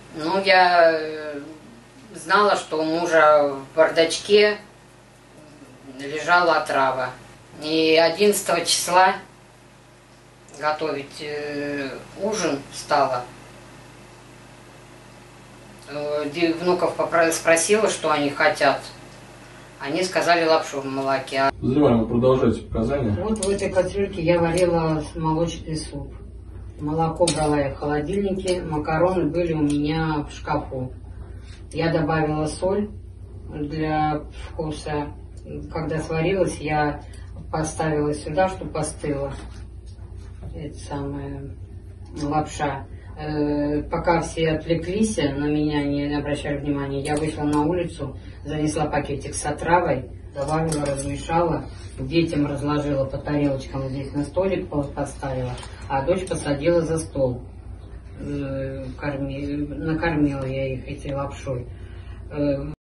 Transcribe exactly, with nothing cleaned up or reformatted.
Ну, я знала, что у мужа в бардачке лежала отрава. И одиннадцатого числа готовить э, ужин стала. Внуков спросила, что они хотят. Они сказали лапшу в молоке. Подозреваемый, продолжайте показания. Вот в этой кастрюльке я варила молочный суп. Молоко брала я в холодильнике, макароны были у меня в шкафу. Я добавила соль для вкуса. Когда сварилась, я поставила сюда, чтобы остыла. Это самая лапша. Э, пока все отвлеклись на меня, не обращали внимания, я вышла на улицу, занесла пакетик с отравой, добавила, размешала, детям разложила по тарелочкам, здесь на столик поставила, а дочь посадила за стол. Э, корми, накормила я их этой лапшой. Э,